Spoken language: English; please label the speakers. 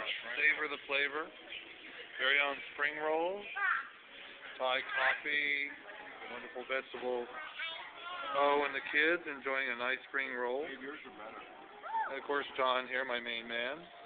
Speaker 1: Savor the flavor. Very own spring rolls. Thai coffee. Wonderful vegetables. Oh, and the kids enjoying a nice spring roll.
Speaker 2: Yours are better.
Speaker 1: And of course, John here, my main man.